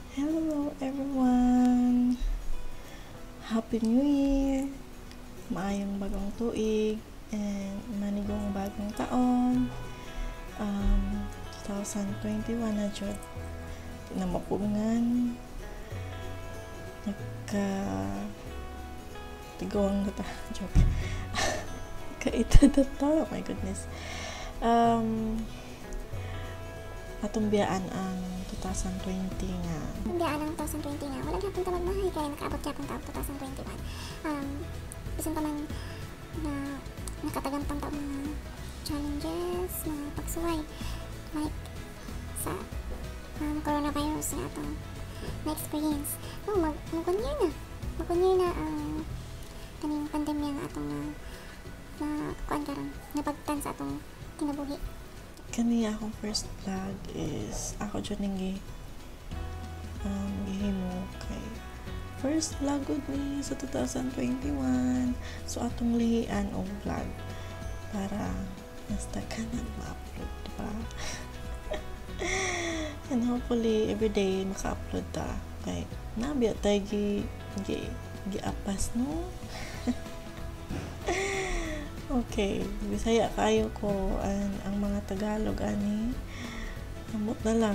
Hello everyone! Happy New Year! Maayong bagong tuig and manigong bagong taon. 2021 na jud. Tinamapungan. Tigawang na ta. Joke. Kaita na to. Oh my goodness. Atong biyaan ang 2020 nga. Biyaan ang 2020 nga. Wala gyapon ta magmahay kaya nakaabot gyapon ta 2021. Bisan pa man na nakatagan pa ta mga challenges, mga pagsuway like sa coronavirus na atong na-experience. Mag-1 year na ang kaning pandemya nga atong na kuan karon napagtan sa atong kinabuhi. Kani akong first vlog is ako dyan yung gihimo kay first vlog good ni sa 2021. So atong lihian og vlog para mas daghanan ma-upload, diba? And hopefully everyday maka-upload ta kay nabiya tayo gi-apas no. Okay, Bisaya kayo ko ang mga Tagalog ani. Amot na lang.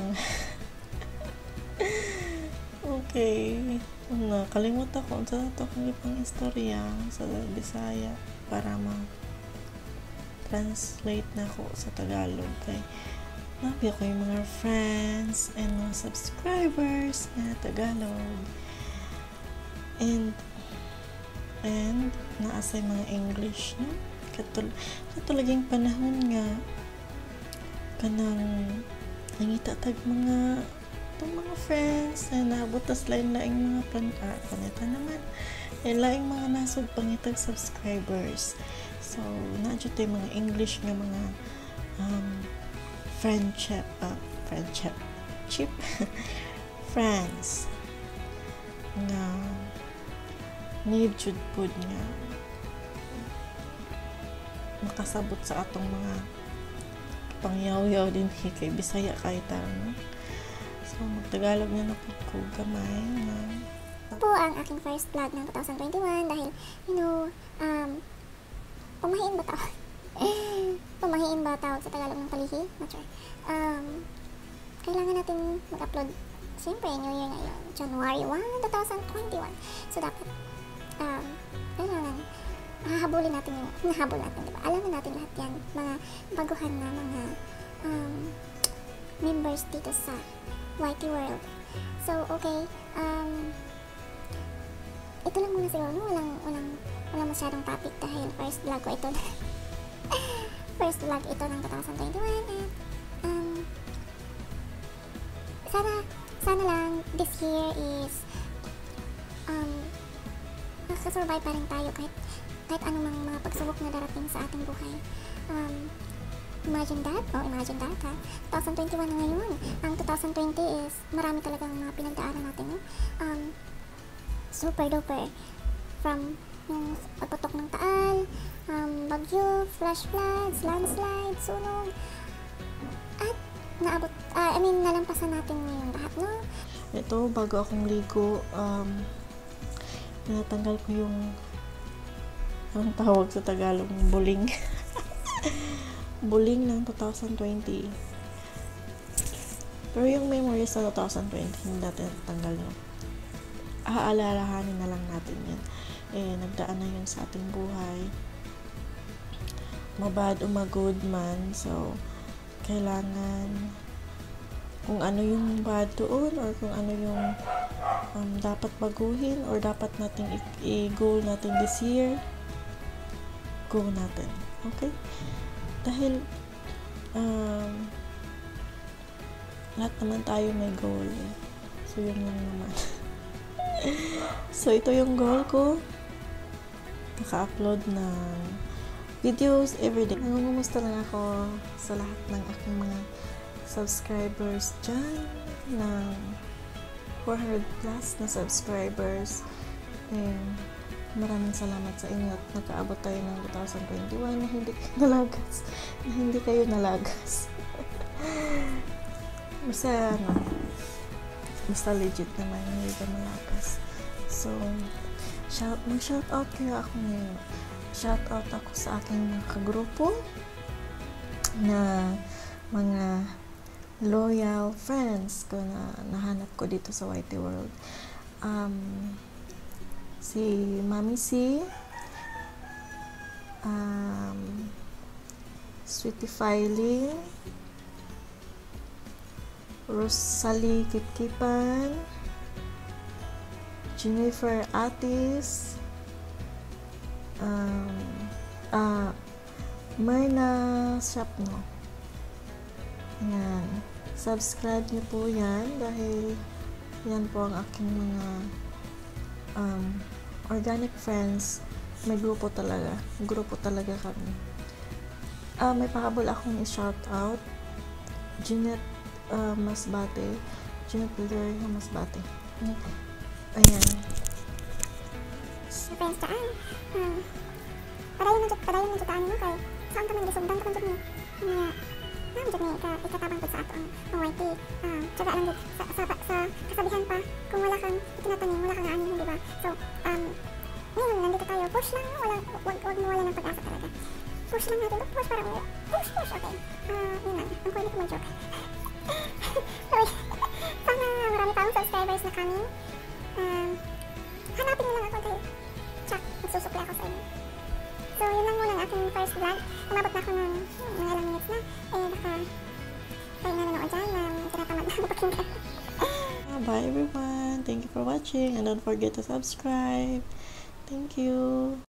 Okay. Kalimot ako sa ito kong ipang istorya sa Bisaya para ma-translate na ko sa Tagalog. Kay nabi ako yung mga friends and mga subscribers na Tagalog. And naasay mga English, no? Katulaging panahon nga kanang nangita tag mga friends na nabutas lain mga panita naman laing mga nasod pangitag subscribers. So naadyo tayo mga English nga mga friendship chip friends nga need jud pud nga makasabot sa atong mga pangyaw-yaw din kay Bisaya kay ta, no? So magtagalog na napud ko gamay na Po ang aking first vlog ng 2021 dahil pumahiin ba tawag? Pumahiin ba tawag sa Tagalog ng palihi? Not sure. Kailangan natin mag-upload siyempre New Year ngayon, January 1, 2021. So dapat kailangan hahabulin natin diba? Alam na natin lahat yan, mga baguhan na mga members dito sa YT World. So, okay, ito lang muna siguro, no? Walang masyadong topic dahil first vlog ko ito. First vlog ito ng 2021 and sana lang this year is nakasurvive pa rin tayo kahit anumang mga pagsubok na darating sa ating buhay. Imagine that ha? 2021 na ngayon. Ang 2020 is marami talagang mga pinagdaanan natin, no? Super duper. From yung pagputok ng Taal, bagyo, flash floods, landslide, sunog, at nalampasan natin ngayon lahat, no? Ito, bago akong ligo, natanggal ko yung ang tawag sa Tagalog, buling. Buling ng 2020. Pero yung memories sa 2020, hindi natin tanggal, no? Aalalahanin na lang natin yan. Nagdaan na yun sa ating buhay. Mabad o magod man. So, kailangan kung ano yung bad doon or kung ano yung dapat baguhin or dapat nating i-goal natin this year, go natin. Okay? Dahil lahat naman tayo may goal. So, yun lang naman. So, ito yung goal ko. Naka-upload ng videos everyday. Nangungumusta lang ako sa lahat ng aking mga subscribers dyan. Ng 400 plus na subscribers. And maraming salamat sa inyo at nakaabot tayo ng 2021 na hindi kayo nalagas. Basta basta legit naman, hindi ka malakas. So, mag-shout out kaya ako ngayon. Shout out ako sa aking mga kagrupo na mga loyal friends ko na nahanap ko dito sa YT World. Si Mami C, Sweetie Filing, Rosalie Kitkipan, Jennifer Atis, Myrna Shapno. Yan. Subscribe niyo po yan dahil yan po ang aking mga organic friends. May grupo talaga. Grupo talaga kami. May pahabol akong i-shout out. Jeanette Masbate. Jeanette Valerio Masbate. Ayan. Friends taan. Padayon na taan mo kay saan ka man gisugdan ka man jud ni jud ni ikatabang pud sa ato ang YT. Tsaga lang jud sa kasabihan pa kung wala kang itinatanim, wala kang aanin, di ba? So, ngayon nandito tayo. Push lang, wag mo wala ng pag-asa talaga. Push lang natin. Push parang push, okay. Yun lang. Ang pwede ko mag-joke. Sana marami pa akong subscribers na coming. Hanapin mo lang ako kay Chuck. Magsusukli ako sa inyo. So, yun lang muna ang aking first vlog. Umabot na ako ng mga ilang minutes na. Baka kayo na nanood dyan na tinatamad na mapakinggan. Bye everyone. Thank you for watching and don't forget to subscribe. Thank you.